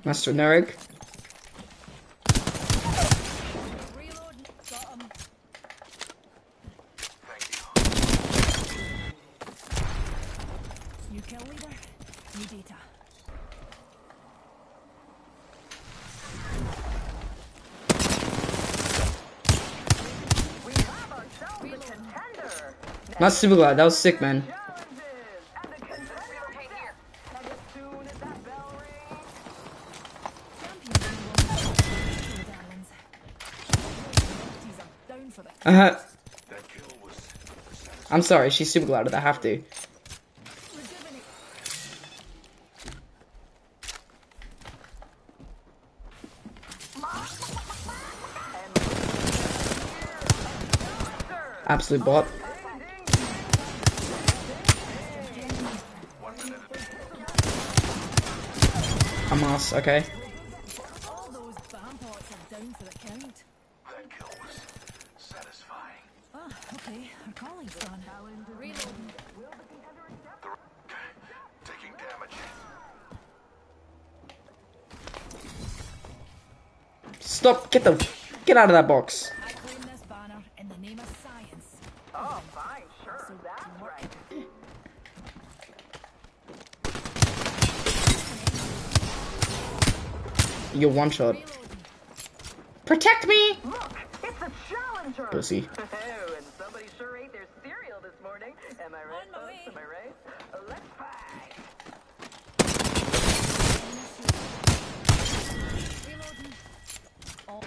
Master Nerig. New kill leader, new data. Not super glad. That was sick, man. I'm sorry, she's super glad. I have to. Absolute bot. Hamas, okay. All those bomb pots are down for the count. That kill was satisfying. Ah, okay. Our calling's done. Reloading. Taking damage. Stop! Get out of that box. I claim this banner in the name of science. Oh, fine, sure, that's right. You're one shot. Protect me! Look, it's a challenger! Pussy. Oh, and somebody sure ate their cereal this morning. Am I right, folks? Am I right? Let's fight! Reloading. All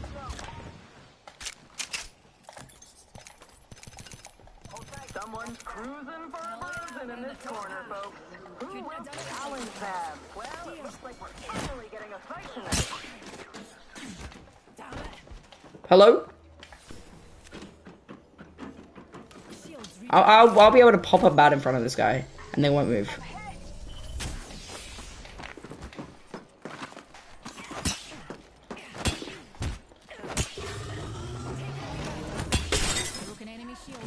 Someone's cruising for a bruising in this corner, folks. Who will challenge them? Well, it looks like we're finally getting a fight tonight. damn it. Hello? Shields I'll be able to pop a bat in front of this guy, and they won't move. broken enemy shield.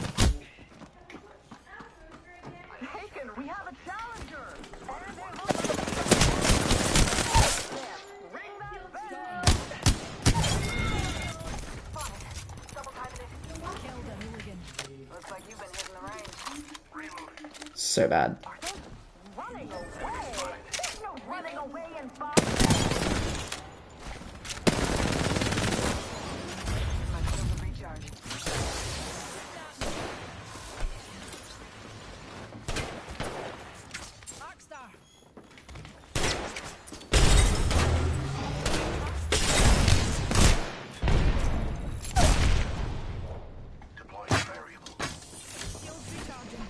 Taken, we have a challenger! And they look ring that bell! Killed a hooligan. Looks like you've been hitting the range. So bad. Are they running away? There's no running away in 5 My shields are recharged. Arcstar. Deploying variable. Shields recharging.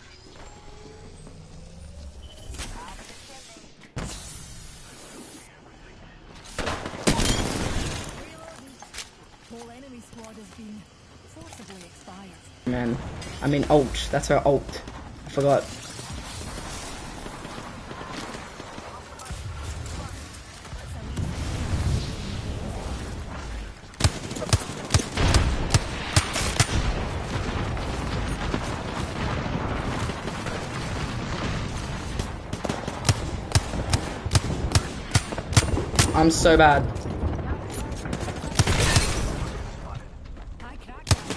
Whole enemy squad has been forcibly expired. Man. I mean ult. That's her ult. I forgot. I'm so bad. I cracked that.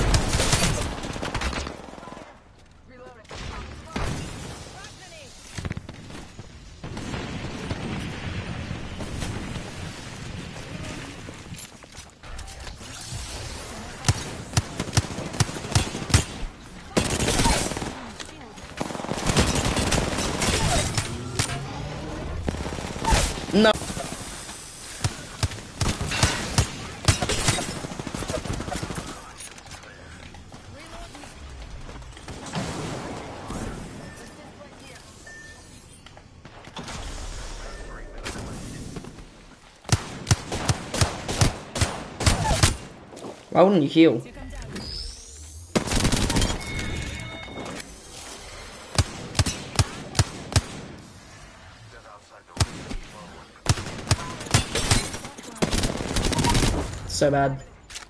Reloading. Flash grenade. No. Why wouldn't you heal? Here comes out. So bad.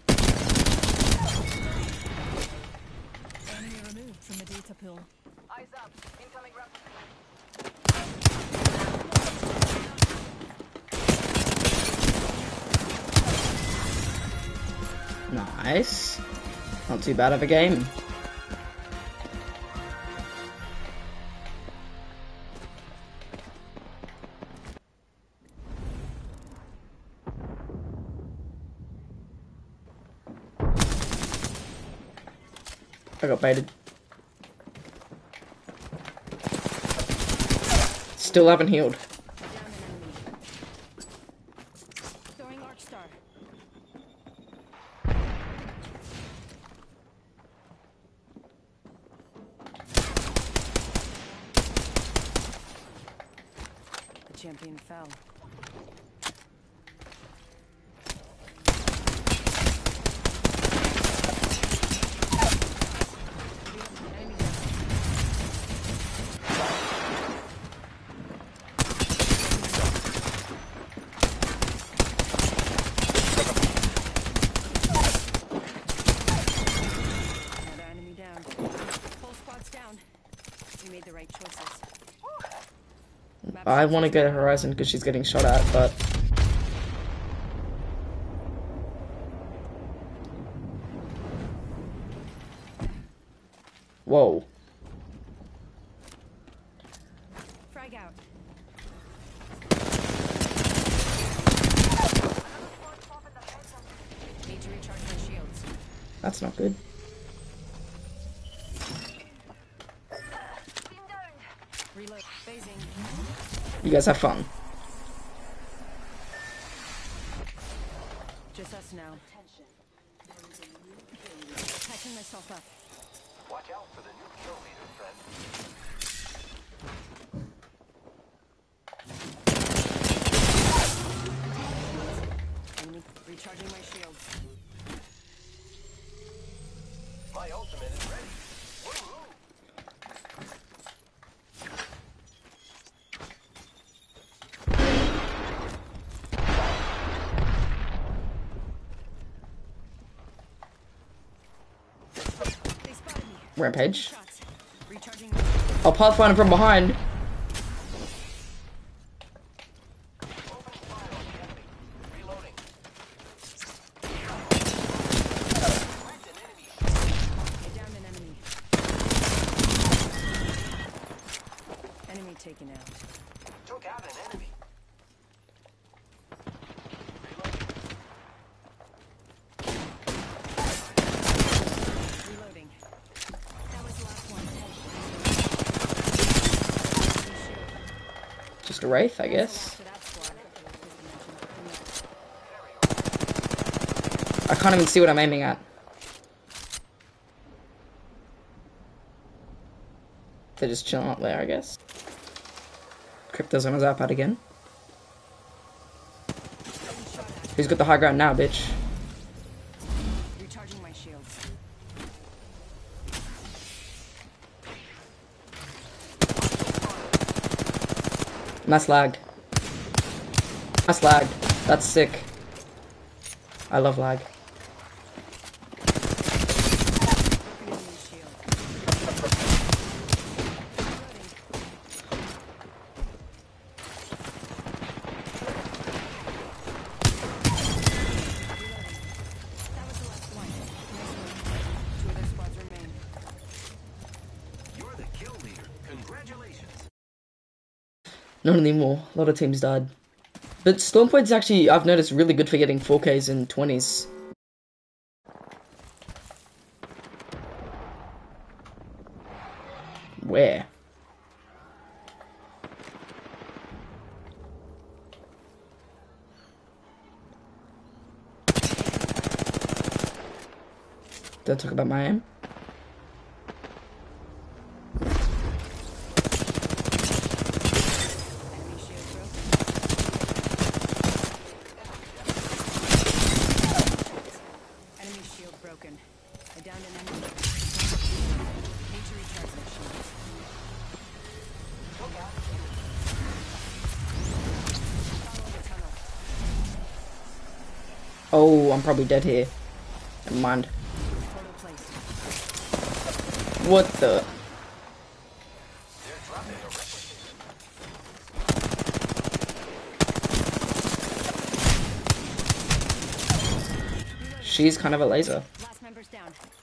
Enemy removed from the data pool. Eyes up. Incoming rep. Nice. Not too bad of a game. I got baited. Still haven't healed. Throwing Arc Star. The champion fell. The right choices. I want to get Horizon because she's getting shot at, but whoa. Frag out. Need to recharge my shields. That's not good. Reload. Phasing. You guys have fun. Just us now. Patching myself up. Watch out for the new kill leader, friend. Enemy recharging my shields. My ultimate is ready. Woo-hoo. They spotted me. Rampage. Shots. Recharging my shields. I'll pathfind from behind. Opening fire on the enemy. Reloading. Cracked an enemy. I downed an enemy. Enemy taken out. Took out an enemy. Reloading. That was the last one. Just a Wraith, I guess. To that squad. I can't even see what I'm aiming at. They're just chilling up there, I guess. Crypto's on his iPad again. Who's got the high ground now, bitch? Recharging my shields. Nice lag. Nice lag. That's sick. I love lag. Enemy shield. That was the last one. Two other squads remain. You're the kill leader. Congratulations. Not anymore. A lot of teams died. But Stormpoint's actually, I've noticed, really good for getting 4Ks and 20s. Where? Don't talk about my aim. Enemy shield broken. Enemy shield broken. I downed an enemy. Need to recharge my shields. Follow the tunnel. Oh, I'm probably dead here. Never mind. Photo placed. What the? They're dropping a replicator. she's kind of a laser. Last member's down.